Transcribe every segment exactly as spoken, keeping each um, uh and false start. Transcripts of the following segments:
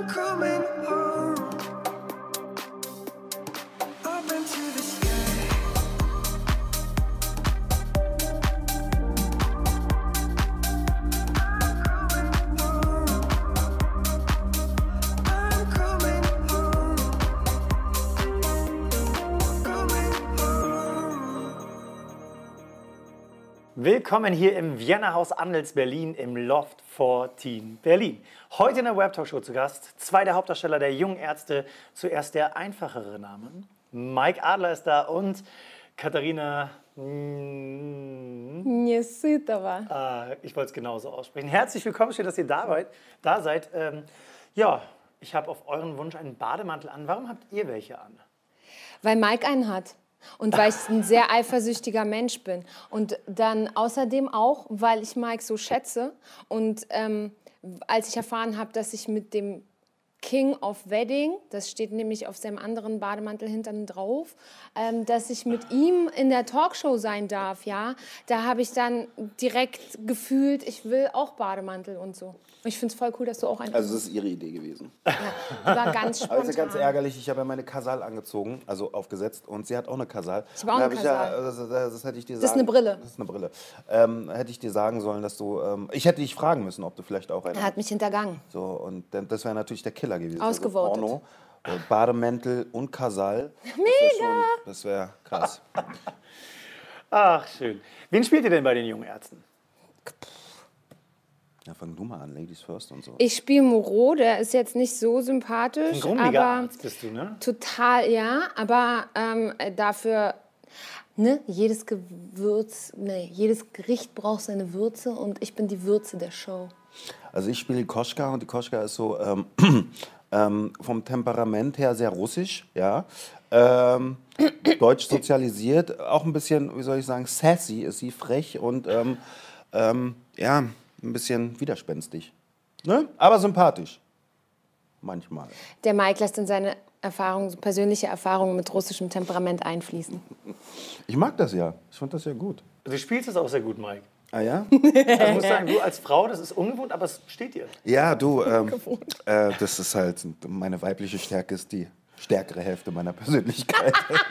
coming home. Up into the sky. I'm coming home. Coming home. Willkommen hier im Vienna Haus Andels Berlin im Loft vierzehn Berlin. Heute in der Webtalk-Show zu Gast zwei der Hauptdarsteller der Jungen Ärzte. Zuerst der einfachere Name. Mike Adler ist da und Katharina mm, Несытова. äh, ich wollte es genauso aussprechen. Herzlich willkommen, schön, dass ihr da, weit, da seid. Ähm, ja, ich habe auf euren Wunsch einen Bademantel an. Warum habt ihr welche an? Weil Mike einen hat. Und weil ich ein sehr eifersüchtiger Mensch bin. Und dann außerdem auch, weil ich Mike so schätze. Und ähm, als ich erfahren habe, dass ich mit dem King of Wedding, das steht nämlich auf seinem anderen Bademantel hinten drauf, ähm, dass ich mit ihm in der Talkshow sein darf, ja, da habe ich dann direkt gefühlt, ich will auch Bademantel und so. Und ich finde es voll cool, dass du auch einen Also das ist ihre Idee gewesen. ja, die war ganz Aber spontan. ist ja ganz ärgerlich, ich habe ja meine Kasal angezogen, also aufgesetzt, und sie hat auch eine Kasal. Ich habe auch eine Da hab ich ja, Kasal. das, das, das hätte ich dir Das ist sagen, eine Brille. Das ist eine Brille. Ähm, hätte ich dir sagen sollen, dass du, ähm, ich hätte dich fragen müssen, ob du vielleicht auch eine Er hat mich hintergangen. So, und dann, das wäre natürlich der Killer gewesen. Ausgevotet. Also Porno, äh, Bademäntel und Kasal. Mega! Das wäre wär krass. Ach, schön. Wen spielt ihr denn bei den Jungen Ärzten? Ja, fang du mal an, Ladies first und so. Ich spiele Moreau, der ist jetzt nicht so sympathisch, Ein grummeliger aber Arzt bist du, ne? total, ja, aber ähm, dafür, ne, jedes Gewürz, ne, jedes Gericht braucht seine Würze und ich bin die Würze der Show. Also ich spiele die Koschka, und die Koschka ist so ähm, ähm, vom Temperament her sehr russisch, ja. Ähm, deutsch sozialisiert, auch ein bisschen, wie soll ich sagen, sassy ist sie, frech und ähm, ähm, ja, ein bisschen widerspenstig. Ne? Aber sympathisch. Manchmal. Der Mike lässt in seine Erfahrungen, persönliche Erfahrungen mit russischem Temperament einfließen. Ich mag das ja. Ich fand das ja gut. Du spielst es auch sehr gut, Mike. Ah ja? Also ich muss sagen, du als Frau, das ist ungewohnt, aber es steht dir. Ja, du, ähm, äh, das ist halt, meine weibliche Stärke ist die stärkere Hälfte meiner Persönlichkeit.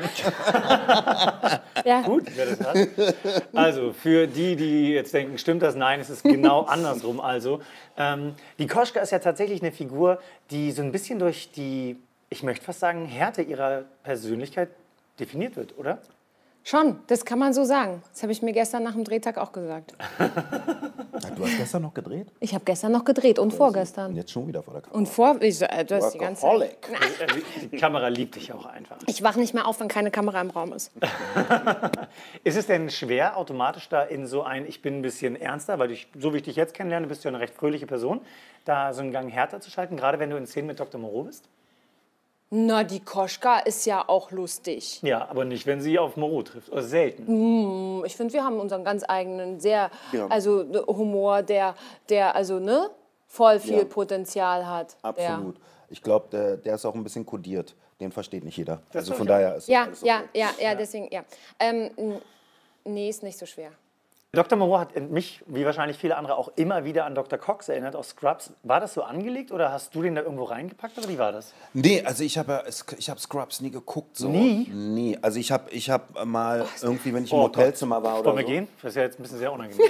Ja. Gut, wer das hat. Also, für die, die jetzt denken, stimmt das? Nein, es ist genau andersrum. Also, ähm, die Koschka ist ja tatsächlich eine Figur, die so ein bisschen durch die, ich möchte fast sagen, Härte ihrer Persönlichkeit definiert wird, oder? Schon, das kann man so sagen. Das habe ich mir gestern nach dem Drehtag auch gesagt. Du hast gestern noch gedreht? Ich habe gestern noch gedreht und Und vorgestern. jetzt schon wieder vor der Kamera. Und vor, ich, äh, du hast die ganze Zeit. Workaholic. Also, die Kamera liebt dich auch einfach. Ich wach nicht mehr auf, wenn keine Kamera im Raum ist. Ist es denn schwer, automatisch da in so ein, ich bin ein bisschen ernster, weil ich, so wie ich dich jetzt kennenlerne, bist du ja eine recht fröhliche Person, da so einen Gang härter zu schalten, gerade wenn du in Szenen mit Doktor Moreau bist? Na, die Koschka ist ja auch lustig. Ja, aber nicht, wenn sie auf Moreau trifft, oder selten. Ich finde, wir haben unseren ganz eigenen, sehr, Ja. also ne, Humor, der, der, also, ne, voll viel Ja. Potenzial hat. Absolut. Ich glaube, der, der ist auch ein bisschen kodiert. Den versteht nicht jeder. Das also von glaub ich daher ist Ja, alles ja, okay. ja, ja, deswegen, ja. Ähm, n- nee, ist nicht so schwer. Doktor Moreau hat mich, wie wahrscheinlich viele andere, auch immer wieder an Doktor Cox erinnert aus Scrubs. War das so angelegt oder hast du den da irgendwo reingepackt oder wie war das? Nee, also ich habe ja, es- ich habe Scrubs nie geguckt. So. Nie? Nie. Also ich habe ich hab mal irgendwie, wenn ich im Oh Hotelzimmer war oder Wollen wir so. gehen? Das ist ja jetzt ein bisschen sehr unangenehm.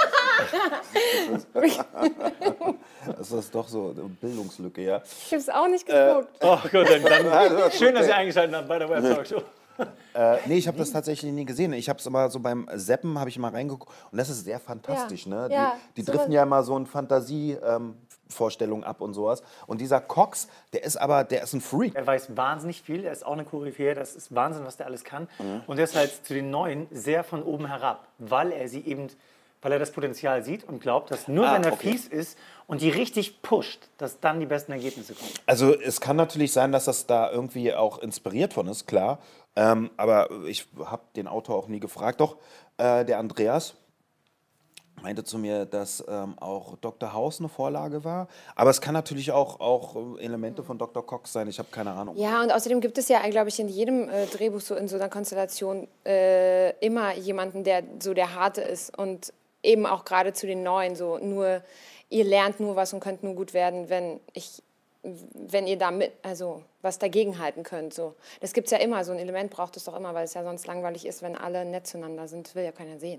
Das ist doch so eine Bildungslücke, ja. Ich habe es auch nicht geguckt. Oh Gott, dann, dann schön, dass ihr eingeschaltet habt bei der Webtalk-Show. Äh, nee, ich habe das tatsächlich nie gesehen. Ich habe es immer so beim Zappen, habe ich mal reingeguckt. Und das ist sehr fantastisch, Ja. ne? Ja, Die, die sowas- driften ja immer so in Fantasievorstellungen ab und sowas. Und dieser Cox, der ist aber, der ist ein Freak. Er weiß wahnsinnig viel, er ist auch eine Koryphäe, das ist Wahnsinn, was der alles kann. Mhm. Und er ist halt zu den Neuen sehr von oben herab, weil er sie eben, weil er das Potenzial sieht und glaubt, dass nur Ah, wenn er okay. fies ist und die richtig pusht, dass dann die besten Ergebnisse kommen. Also es kann natürlich sein, dass das da irgendwie auch inspiriert von ist, klar. Ähm, aber ich habe den Autor auch nie gefragt. Doch, äh, der Andreas meinte zu mir, dass ähm, auch Doktor House eine Vorlage war. Aber es kann natürlich auch, auch Elemente von Doktor Cox sein. Ich habe keine Ahnung. Ja, und außerdem gibt es ja, glaube ich, in jedem äh, Drehbuch so in so einer Konstellation äh, immer jemanden, der so der Harte ist und eben auch gerade zu den Neuen so nur, ihr lernt nur was und könnt nur gut werden, wenn ich wenn ihr da mit, also was dagegen halten könnt. So. Das gibt es ja immer, so ein Element braucht es doch immer, weil es ja sonst langweilig ist, wenn alle nett zueinander sind. Das will ja keiner sehen.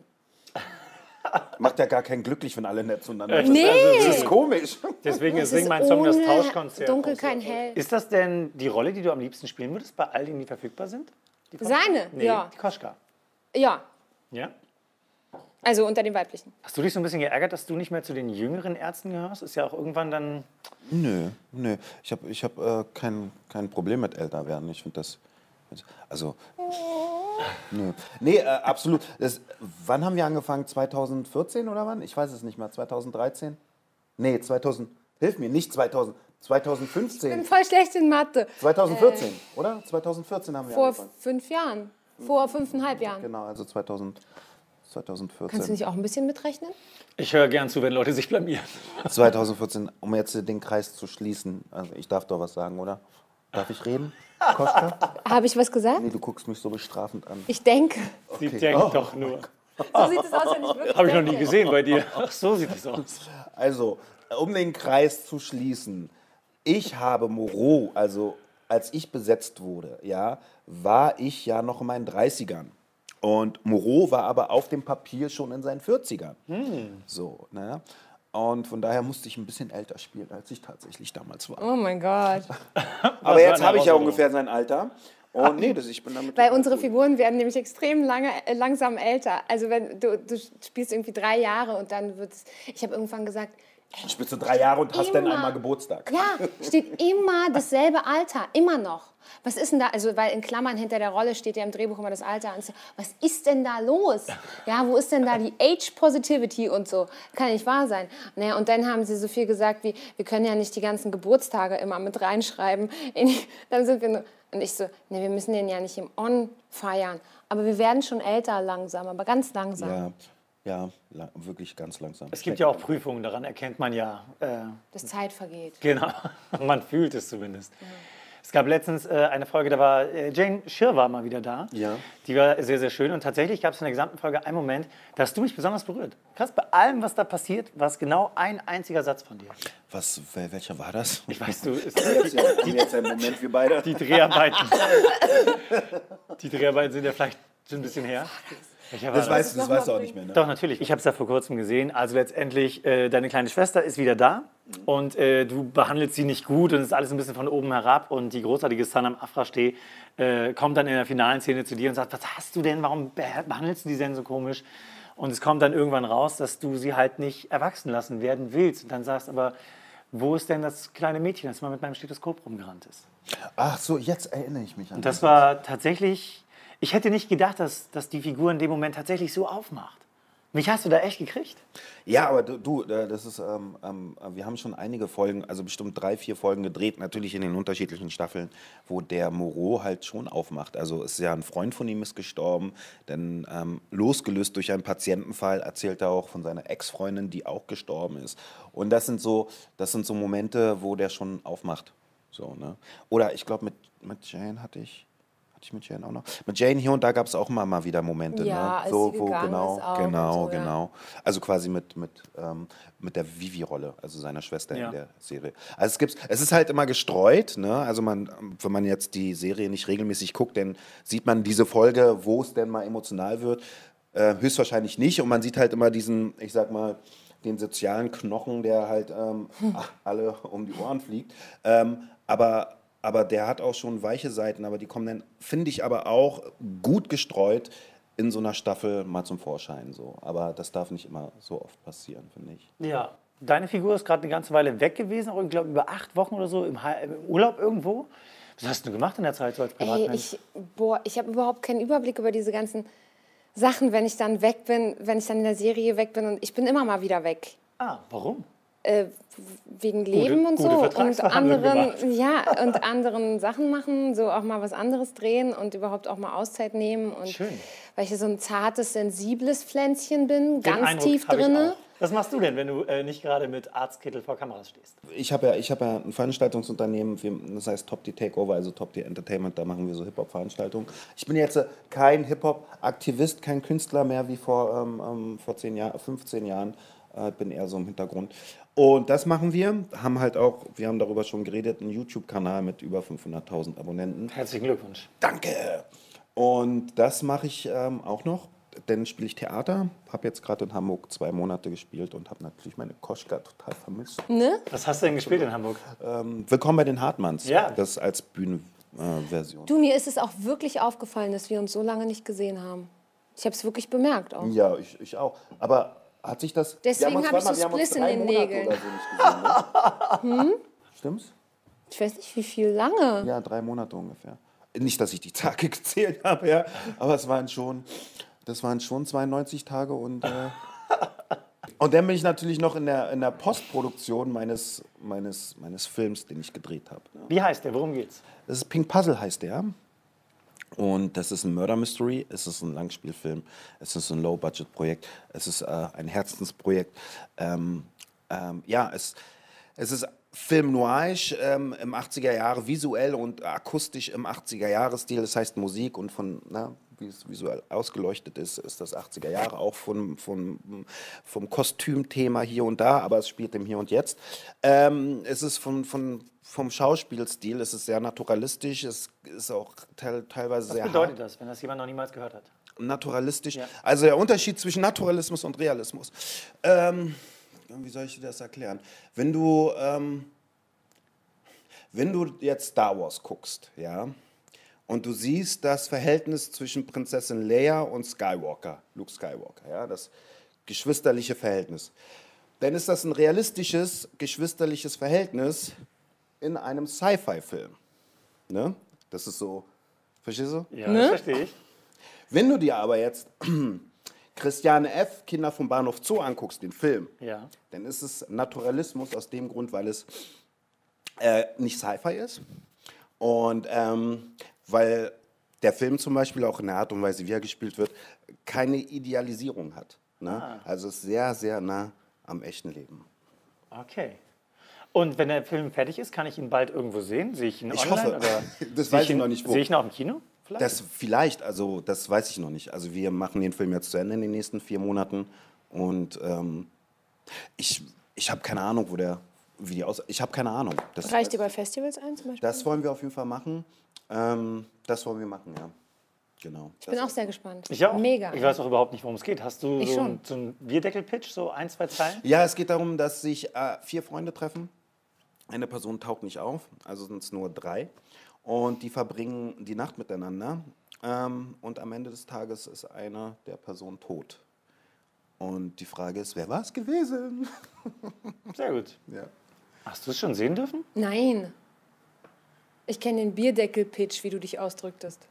Macht ja gar keinen glücklich, wenn alle nett zueinander sind. Nee. Also, das ist komisch. Deswegen Es ist ist mein Song das ohne Tauschkonzert. Dunkel kein Hell. Ist das denn die Rolle, die du am liebsten spielen würdest, bei all denen, die verfügbar sind? Die Koschka? Seine? Nee, Ja. die Koschka. Ja, Ja? also unter den weiblichen. Hast du dich so ein bisschen geärgert, dass du nicht mehr zu den jüngeren Ärzten gehörst? Ist ja auch irgendwann dann... Nö, nö. Ich habe ich hab, äh, kein, kein Problem mit älter werden. Ich finde das. Also. Nö. Nee, äh, absolut. Das, wann haben wir angefangen? zweitausendvierzehn oder wann? Ich weiß es nicht mehr. zweitausenddreizehn? Nee, zweitausend. Hilf mir, nicht zweitausend. Ich bin zweitausendfünfzehn. voll schlecht in Mathe. zweitausendvierzehn, oder? zweitausendvierzehn haben wir Vor angefangen. fünf Jahren. Vor fünfeinhalb Jahren. Genau, also zweitausend, zweitausendvierzehn. Kannst du nicht auch ein bisschen mitrechnen? Ich höre gern zu, wenn Leute sich blamieren. zweitausendvierzehn, um jetzt den Kreis zu schließen. Also ich darf doch was sagen, oder? Darf ich reden, Koschka? Habe ich was gesagt? Nee, du guckst mich so bestrafend an. Ich denke. Sie Okay. denkt Oh. doch nur. So sieht es aus, wenn ich wirklich Habe ich noch nie denke. gesehen bei dir. Ach, so sieht es aus. Also, um den Kreis zu schließen. Ich habe Moreau, also als ich besetzt wurde, ja, war ich ja noch in meinen dreißigern. Und Moreau war aber auf dem Papier schon in seinen vierzigern. So, ne? Und von daher musste ich ein bisschen älter spielen, als ich tatsächlich damals war. Oh mein Gott. Aber jetzt eine habe ich ja Herausforderung. ungefähr sein Alter. Und nee, das, ich bin damit. Weil unsere Figuren werden nämlich extrem lange, äh, langsam älter. Also wenn du, du spielst irgendwie drei Jahre und dann wird es... Ich habe irgendwann gesagt, Du spielst du drei Jahre und hast dann Immer. einmal Geburtstag. ja, steht immer dasselbe Alter, immer noch. Was ist denn da, also weil in Klammern hinter der Rolle steht ja im Drehbuch immer das Alter. Und so, was ist denn da los? Ja, wo ist denn da die Age Positivity und so? Kann nicht wahr sein. Naja, und dann haben sie so viel gesagt wie, wir können ja nicht die ganzen Geburtstage immer mit reinschreiben. In die, dann sind wir nur, und ich so, ne, wir müssen den ja nicht im On feiern. Aber wir werden schon älter langsam, aber ganz langsam. Ja, ja, la- wirklich ganz langsam. Es gibt ja auch Prüfungen, daran erkennt man ja. Äh, Das Zeit vergeht. genau, man fühlt es zumindest. Es gab letztens äh, eine Folge, da war äh, Jane Schirr war mal wieder da. Ja. Die war sehr, sehr schön. Und tatsächlich gab es in der gesamten Folge einen Moment, da hast du mich besonders berührt. Krass, bei allem, was da passiert, war es genau ein einziger Satz von dir. Was, wel- welcher war das? Ich weiß, du, es, Jetzt, haben wir jetzt einen Moment, wir beide. die Dreharbeiten. Die Dreharbeiten sind ja vielleicht schon ein bisschen her. Welcher war Das weißt, das weißt du auch nicht mehr, ne? Doch, natürlich. Ich habe es ja vor kurzem gesehen. Also letztendlich, äh, deine kleine Schwester ist wieder da und äh, du behandelst sie nicht gut und es ist alles ein bisschen von oben herab. Und die großartige Sanam Afrashteh äh, kommt dann in der finalen Szene zu dir und sagt, was hast du denn, warum beh- behandelst du die denn so komisch? Und es kommt dann irgendwann raus, dass du sie halt nicht erwachsen lassen werden willst. Und dann sagst aber, wo ist denn das kleine Mädchen, das mal mit meinem Stethoskop rumgerannt ist? Ach so, jetzt erinnere ich mich an Und das war tatsächlich, ich hätte nicht gedacht, dass, dass die Figur in dem Moment tatsächlich so aufmacht. Mich hast du da echt gekriegt? Ja, aber du, du äh, das ist, ähm, ähm, wir haben schon einige Folgen, also bestimmt drei, vier Folgen gedreht, natürlich in den unterschiedlichen Staffeln, wo der Moreau halt schon aufmacht. Also es ist ja ein Freund von ihm ist gestorben, dann ähm, losgelöst durch einen Patientenfall erzählt er auch von seiner Ex-Freundin, die auch gestorben ist. Und das sind so, das sind so Momente, wo der schon aufmacht. So, ne? Oder ich glaube, mit, mit Jane hatte ich. Hatte ich mit Jane auch noch? Mit Jane hier und da gab es auch immer mal wieder Momente. Ja, ne? als so, sie wo, gegangen genau, ist auch genau, und so, ja. genau. Also quasi mit, mit, ähm, mit der Vivi-Rolle, also seiner Schwester Ja. in der Serie. Also es gibt's, es ist halt immer gestreut, ne? Also man, wenn man jetzt die Serie nicht regelmäßig guckt, dann sieht man diese Folge, wo es denn mal emotional wird, äh, höchstwahrscheinlich nicht. Und man sieht halt immer diesen, ich sag mal, den sozialen Knochen, der halt ähm, ach, alle um die Ohren fliegt. Ähm, aber Aber der hat auch schon weiche Seiten, aber die kommen dann, finde ich, aber auch gut gestreut in so einer Staffel mal zum Vorschein. So. Aber das darf nicht immer so oft passieren, finde ich. Ja. Deine Figur ist gerade eine ganze Weile weg gewesen, auch, ich glaube über acht Wochen oder so im, Ha- im Urlaub irgendwo. Was hast du gemacht in der Zeit so als Ey, Privatmensch? ich, boah, ich habe überhaupt keinen Überblick über diese ganzen Sachen, wenn ich dann weg bin, wenn ich dann in der Serie weg bin. Und ich bin immer mal wieder weg. Ah, warum? Äh, wegen Leben und gute so und Vertragsverhandlungen anderen, gemacht. ja, und anderen Sachen machen, so auch mal was anderes drehen und überhaupt auch mal Auszeit nehmen und Schön. weil ich so ein zartes, sensibles Pflänzchen bin, Den ganz Eindruck tief habe ich drinne. auch. Was machst du denn, wenn du äh, nicht gerade mit Arztkittel vor Kameras stehst? Ich habe ja, ich hab ja ein Veranstaltungsunternehmen, wir- das heißt Top D Takeover, also Top D Entertainment, da machen wir so Hip-Hop-Veranstaltungen. Ich bin jetzt äh, kein Hip-Hop-Aktivist, kein Künstler mehr wie vor, ähm, ähm, vor zehn Jahren, fünfzehn Jahren. Ich bin eher so im Hintergrund. Und das machen wir. Haben halt auch, wir haben darüber schon geredet, einen YouTube-Kanal mit über fünfhunderttausend Abonnenten. Herzlichen Glückwunsch. Danke! Und das mache ich ähm, auch noch. Dann spiele ich Theater. Habe jetzt gerade in Hamburg zwei Monate gespielt und habe natürlich meine Koschka total vermisst. Ne? Was hast du denn gespielt in Hamburg? Ähm, Willkommen bei den Hartmanns. Ja. Das als Bühnenversion. Du, mir ist es auch wirklich aufgefallen, dass wir uns so lange nicht gesehen haben. Ich habe es wirklich bemerkt auch. Ja, ich, ich auch. Aber hat sich das... Deswegen wir haben uns- hab ich warte so mal, wir haben uns Spliss in drei den Monate Nägeln. Oder so nicht gesehen, ne? Stimmt's? Ich weiß nicht, wie viel lange. Ja, drei Monate ungefähr. Nicht, dass ich die Tage gezählt habe, ja, aber es waren schon, das waren schon zweiundneunzig Tage und, äh, und dann bin ich natürlich noch in der, in der Postproduktion meines, meines, meines Films, den ich gedreht habe. Ne? Wie heißt der? Worum geht's? Das ist Pink Puzzle heißt der. Und das ist ein Murder Mystery, es ist ein Langspielfilm, es ist ein Low-Budget-Projekt, es ist äh, ein Herzensprojekt. Ähm, ähm, ja, es, es ist Film noisch ähm, im achtziger Jahre, visuell und akustisch im achtziger Jahre-Stil, das heißt Musik und von, na, wie es visuell ausgeleuchtet ist, ist das achtziger Jahre, auch von, von, vom Kostümthema hier und da, aber es spielt im Hier und Jetzt. Ähm, es ist von, von, vom Schauspielstil, es ist sehr naturalistisch, es ist auch teil, teilweise Was sehr bedeutet hart. das, wenn das jemand noch niemals gehört hat? Naturalistisch. Ja. Also der Unterschied zwischen Naturalismus und Realismus. Ähm, wie soll ich dir das erklären? Wenn du, ähm, wenn du jetzt Star Wars guckst, ja, und du siehst das Verhältnis zwischen Prinzessin Leia und Skywalker, Luke Skywalker, ja, das geschwisterliche Verhältnis, dann ist das ein realistisches, geschwisterliches Verhältnis in einem Sci-Fi-Film. Ne? Das ist so, verstehst du? Ja, das verstehe ich. Wenn du dir aber jetzt Christiane F., Kinder vom Bahnhof Zoo anguckst, den Film, Ja. dann ist es Naturalismus aus dem Grund, weil es äh, nicht Sci-Fi ist und ähm, weil der Film zum Beispiel auch in der Art und Weise, wie er gespielt wird, keine Idealisierung hat. Ne? Ah. Also es ist sehr, sehr nah am echten Leben. Okay. Und wenn der Film fertig ist, kann ich ihn bald irgendwo sehen? Sehe ich ihn Ich online? hoffe. Oder Das sehe weiß ich ihn, noch nicht, wo. Sehe ich ihn auch im Kino? Vielleicht? Das vielleicht, also das weiß ich noch nicht. Also wir machen den Film jetzt zu Ende in den nächsten vier Monaten und ähm, ich, ich habe keine Ahnung, wo der, wie die aus, ich habe keine Ahnung. Das, Reicht dir bei Festivals ein zum Beispiel? das wollen wir auf jeden Fall machen. Ähm, das wollen wir machen, ja. Genau. Ich bin auch sehr gespannt. Ich auch. Mega. Ich weiß auch überhaupt nicht, worum es geht. Hast du Ich so, schon. einen- so einen Bierdeckel-Pitch, so ein, zwei Zeilen? Ja, es geht darum, dass sich äh, vier Freunde treffen. Eine Person taucht nicht auf, also sind es nur drei. Und die verbringen die Nacht miteinander. Ähm, und am Ende des Tages ist eine der Personen tot. Und die Frage ist, wer war es gewesen? Sehr gut. Ja. Hast du es schon sehen dürfen? Nein. Ich kenne den Bierdeckel-Pitch, wie du dich ausdrücktest.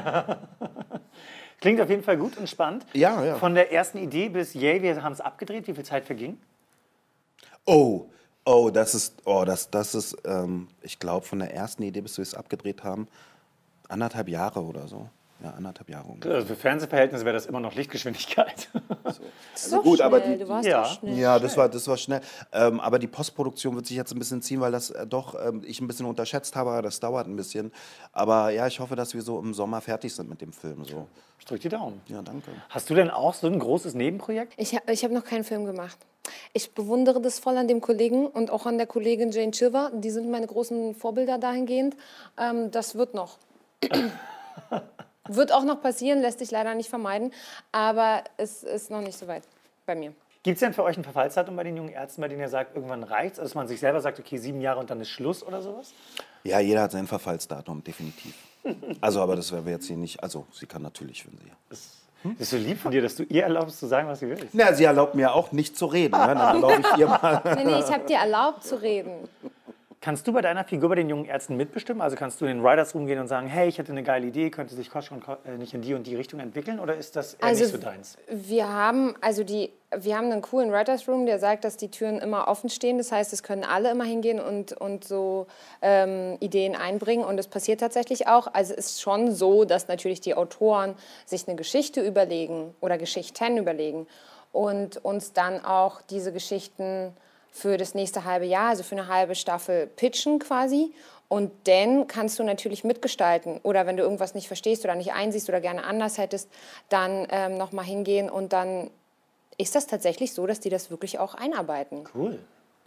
Klingt auf jeden Fall gut und spannend. Ja, ja. Von der ersten Idee bis, yay, wir haben es abgedreht. Wie viel Zeit verging? Oh, oh, das ist, oh, das, das ist, ähm, ich glaube, von der ersten Idee, bis wir es abgedreht haben, anderthalb Jahre oder so. Ja, anderthalb Jahre ungefähr. Also für Fernsehverhältnisse wäre das immer noch Lichtgeschwindigkeit. Das ist Also doch gut, schnell. aber die- du warst Ja. doch schnell. Ja, das war, das war schnell. Ähm, aber die Postproduktion wird sich jetzt ein bisschen ziehen, weil das äh, doch ähm, ich ein bisschen unterschätzt habe. Das dauert ein bisschen. Aber ja, ich hoffe, dass wir so im Sommer fertig sind mit dem Film. So. Ich drück die Daumen. Ja, danke. Hast du denn auch so ein großes Nebenprojekt? Ich, ha- ich habe noch keinen Film gemacht. Ich bewundere das voll an dem Kollegen und auch an der Kollegin Jane Chilver. Die sind meine großen Vorbilder dahingehend. Ähm, das wird noch. Wird auch noch passieren, lässt sich leider nicht vermeiden. Aber es ist noch nicht so weit bei mir. Gibt es denn für euch ein Verfallsdatum bei den jungen Ärzten, bei denen ihr sagt, irgendwann reicht's? Also dass man sich selber sagt, okay, sieben Jahre und dann ist Schluss oder sowas? Ja, jeder hat sein Verfallsdatum, definitiv. Also, aber das werden wir jetzt hier nicht. Also, sie kann natürlich, wenn sie. Das ist so lieb von dir, dass du ihr erlaubst zu sagen, was sie will. Na, sie erlaubt mir auch nicht zu reden. Ne? Dann erlaube ich ihr mal. Nee, nee, ich habe dir erlaubt zu reden. Kannst du bei deiner Figur bei den jungen Ärzten mitbestimmen? Also kannst du in den Writers Room gehen und sagen, hey, ich hätte eine geile Idee, könnte sich Koschka und Ko- äh, nicht in die und die Richtung entwickeln? Oder ist das eher Also nicht so deins? wir haben, also die, wir haben einen coolen Writers Room, der sagt, dass die Türen immer offen stehen. Das heißt, es können alle immer hingehen und, und so ähm, Ideen einbringen. Und das passiert tatsächlich auch. Also es ist schon so, dass natürlich die Autoren sich eine Geschichte überlegen oder Geschichten überlegen und uns dann auch diese Geschichten für das nächste halbe Jahr, also für eine halbe Staffel pitchen quasi. Und dann kannst du natürlich mitgestalten. Oder wenn du irgendwas nicht verstehst oder nicht einsiehst oder gerne anders hättest, dann ähm, nochmal hingehen und dann ist das tatsächlich so, dass die das wirklich auch einarbeiten. Cool.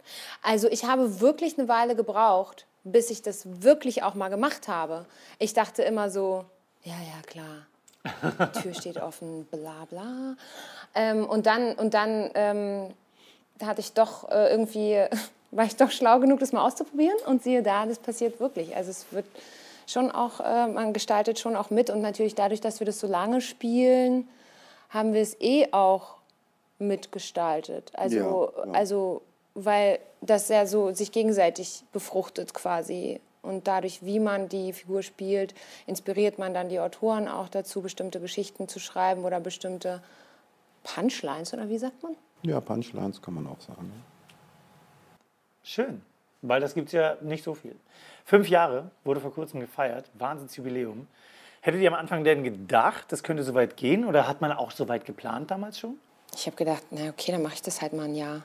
Also ich habe wirklich eine Weile gebraucht, bis ich das wirklich auch mal gemacht habe. Ich dachte immer so, ja, ja, klar, die Tür steht offen, bla bla. Ähm, und dann, und dann ähm, hatte ich doch äh, irgendwie, war ich doch schlau genug, das mal auszuprobieren. Und siehe da, das passiert wirklich. Also es wird schon auch, äh, man gestaltet schon auch mit. Und natürlich dadurch, dass wir das so lange spielen, haben wir es eh auch mitgestaltet. Also, Ja, ja. also weil das ja so sich gegenseitig befruchtet quasi. Und dadurch, wie man die Figur spielt, inspiriert man dann die Autoren auch dazu, bestimmte Geschichten zu schreiben oder bestimmte Punchlines, oder wie sagt man? Ja, Punchlines kann man auch sagen. Schön, weil das gibt es ja nicht so viel. Fünf Jahre wurde vor kurzem gefeiert, Wahnsinnsjubiläum. Hättet ihr am Anfang denn gedacht, das könnte so weit gehen oder hat man auch so weit geplant damals schon? Ich habe gedacht, na okay, dann mache ich das halt mal ein Jahr.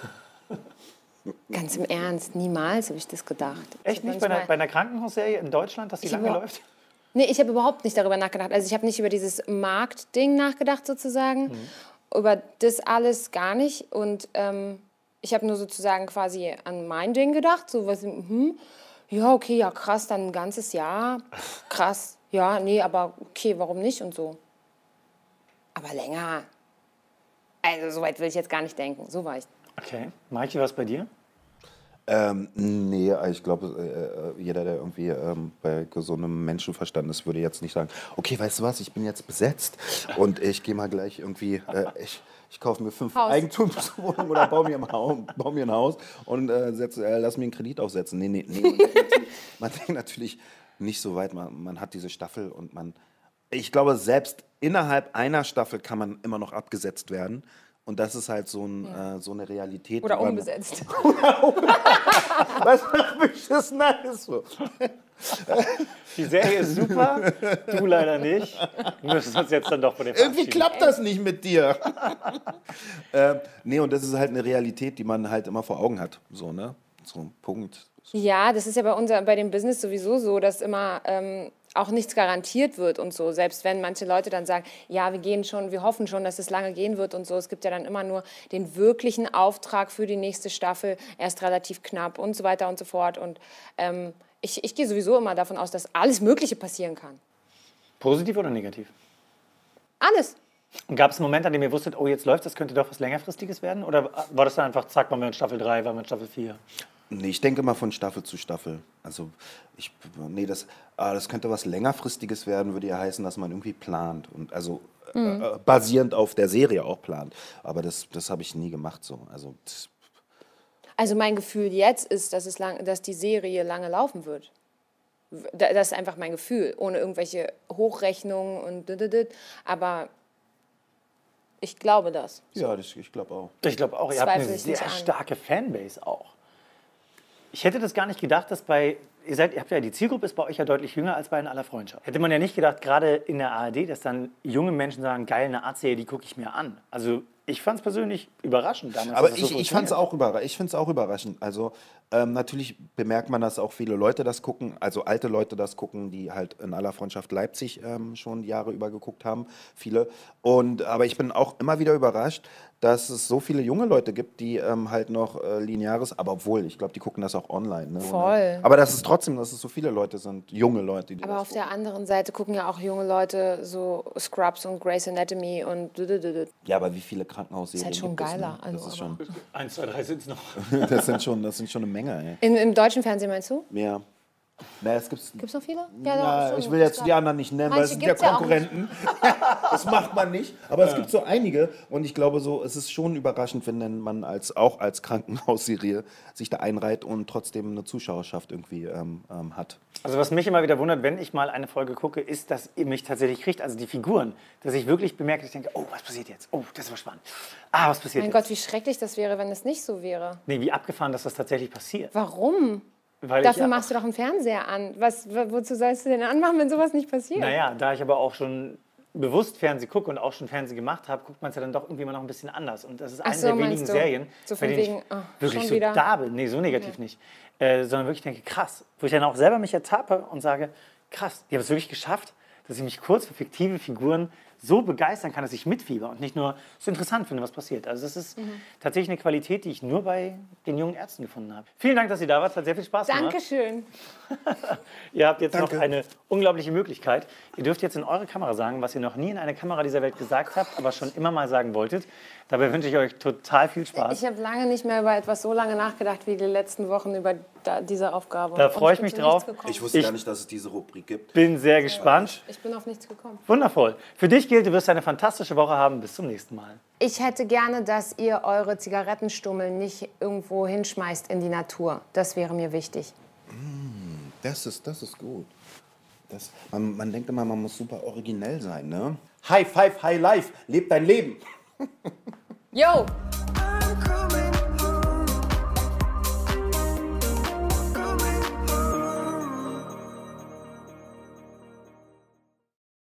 Ganz im Ernst, niemals habe ich das gedacht. Echt Ich nicht hab bei einer, manchmal- bei einer Krankenhausserie in Deutschland, dass die Ich lange über- läuft? Nee, ich habe überhaupt nicht darüber nachgedacht. Also ich habe nicht über dieses Marktding nachgedacht sozusagen, über das alles gar nicht. Und ähm, ich habe nur sozusagen quasi an mein Ding gedacht, so was, hm, ja okay, ja krass, dann ein ganzes Jahr, krass, ja, nee, aber okay, warum nicht und so. Aber länger, also so weit will ich jetzt gar nicht denken, so war ich. Okay. Maiki, was bei dir? Ähm, nee, ich glaube, äh, jeder, der irgendwie ähm, bei gesundem Menschenverstand ist, würde jetzt nicht sagen, okay, weißt du was, ich bin jetzt besetzt und ich gehe mal gleich irgendwie, äh, ich, ich kaufe mir fünf Haus. Eigentumswohnungen oder baue mir, ein Haus, baue mir ein Haus und äh, setz, äh, lass mir einen Kredit aufsetzen. Nee, nee, nee. Man denkt natürlich, man denkt natürlich nicht so weit, man, man hat diese Staffel und man, ich glaube, selbst innerhalb einer Staffel kann man immer noch abgesetzt werden. Und das ist halt so, ein, äh, so eine Realität. Oder die man- umbesetzt. Was für mich ist nice so. Die Serie ist super, du leider nicht. Wir müssen uns jetzt dann doch von der Irgendwie klappt das nicht mit dir. ähm, nee, und das ist halt eine Realität, die man halt immer vor Augen hat. So, ne? So, Punkt. Ja, das ist ja bei, unser, bei dem Business sowieso so, dass immer ähm, auch nichts garantiert wird und so. Selbst wenn manche Leute dann sagen, ja, wir gehen schon, wir hoffen schon, dass es lange gehen wird und so. Es gibt ja dann immer nur den wirklichen Auftrag für die nächste Staffel, erst relativ knapp und so weiter und so fort. Und ähm, ich, ich gehe sowieso immer davon aus, dass alles Mögliche passieren kann. Positiv oder negativ? Alles. Und gab es einen Moment, an dem ihr wusstet, oh, jetzt läuft das, könnte doch was längerfristiges werden? Oder war das dann einfach, zack, waren wir in Staffel drei, waren wir in Staffel vier? Nee, ich denke mal von Staffel zu Staffel. Also, ich, nee, das, ah, das könnte was längerfristiges werden, würde ja heißen, dass man irgendwie plant. Und also Mhm. äh, basierend auf der Serie auch plant. Aber das, das habe ich nie gemacht so. Also, das, Also mein Gefühl jetzt ist, dass, es lang, dass die Serie lange laufen wird. Da- Das ist einfach mein Gefühl, ohne irgendwelche Hochrechnungen und dididid. Aber ich glaube das. ja, das, ich glaube auch. Ich glaube auch, ihr habt eine Zweifle ich sehr nicht an. starke Fanbase auch. Ich hätte das gar nicht gedacht, dass bei, ihr seid, ihr habt ja, die Zielgruppe ist bei euch ja deutlich jünger als bei In aller Freundschaft. Hätte man ja nicht gedacht, gerade in der A R D, dass dann junge Menschen sagen, geil, eine Art-Serie, die gucke ich mir an. Also ich fand es persönlich überraschend damals. Aber dass das so ich, ich fand es funktioniert. auch überraschend. Ich finde es auch überraschend. Also ähm, natürlich bemerkt man, dass auch viele Leute das gucken, also alte Leute das gucken, die halt in aller Freundschaft Leipzig ähm, schon Jahre über geguckt haben, viele. Und aber ich bin auch immer wieder überrascht, dass es so viele junge Leute gibt, die ähm, halt noch äh, lineares, aber obwohl, ich glaube, die gucken das auch online. Ne? Voll. Aber das ist trotzdem, dass es so viele Leute sind, junge Leute, die Aber das auf der anderen Seite gucken ja auch junge Leute so Scrubs und Grey's Anatomy und dididid. Ja, aber wie viele Krankenhausserien Ist halt schon gibt es, geiler, Ne? also, Das, ist aber- schon, Eins, zwei, drei sind es noch. das, sind schon, das sind schon eine Menge. Ey. In, Im deutschen Fernsehen meinst du? Ja. Naja, es gibt Gibt es noch viele? Ja, doch, ich schon. will jetzt Es die gab- anderen nicht nennen, weil Manche es sind ja gibt's ja auch nicht. Konkurrenten. Das macht man nicht. Aber es gibt so einige und ich glaube so, es ist schon überraschend, wenn dann man als, auch als Krankenhausserie sich da einreiht und trotzdem eine Zuschauerschaft irgendwie ähm, ähm, hat. Also was mich immer wieder wundert, wenn ich mal eine Folge gucke, ist, dass ihr mich tatsächlich kriegt, also die Figuren, dass ich wirklich bemerke, dass ich denke, oh, was passiert jetzt? Oh, das war spannend. Ah, was passiert Mein jetzt? Gott, wie schrecklich das wäre, wenn es nicht so wäre. Nee, wie abgefahren, dass das tatsächlich passiert. Warum? Weil Dafür ich, machst du doch einen Fernseher an. Was, wo- wozu sollst du den anmachen, wenn sowas nicht passiert? Naja, da ich aber auch schon bewusst Fernsehen gucke und auch schon Fernsehen gemacht habe, guckt man es ja dann doch irgendwie immer noch ein bisschen anders. Und das ist eine so, der meinst wenigen du? Serien, So bei von denen ich wegen, oh, wirklich schon so wieder? da bin. Nee, so negativ nicht. Äh, sondern wirklich denke, krass. Wo ich dann auch selber mich ertappe und sage, krass, die haben es wirklich geschafft, dass ich mich kurz für fiktive Figuren so begeistern kann, dass ich mitfieber und nicht nur so interessant finde, was passiert. Also das ist tatsächlich eine Qualität, die ich nur bei den jungen Ärzten gefunden habe. Vielen Dank, dass ihr da wart. Hat sehr viel Spaß gemacht. Dankeschön. Ihr habt jetzt Danke. noch eine unglaubliche Möglichkeit. Ihr dürft jetzt in eure Kamera sagen, was ihr noch nie in einer Kamera dieser Welt gesagt habt, aber schon immer mal sagen wolltet. Dabei wünsche ich euch total viel Spaß. Ich habe lange nicht mehr über etwas so lange nachgedacht wie die letzten Wochen über da, diese Aufgabe. Da Und freue ich bin mich zu drauf. nichts gekommen. Ich wusste Ich- gar nicht, dass es diese Rubrik gibt. Bin sehr gespannt. Ich bin auf nichts gekommen. Wundervoll. Für dich gilt, du wirst eine fantastische Woche haben. Bis zum nächsten Mal. Ich hätte gerne, dass ihr eure Zigarettenstummel nicht irgendwo hinschmeißt in die Natur. Das wäre mir wichtig. Das ist, das ist gut. Das, man, man denkt immer, man muss super originell sein, ne? High Five, High Life, leb dein Leben. Yo!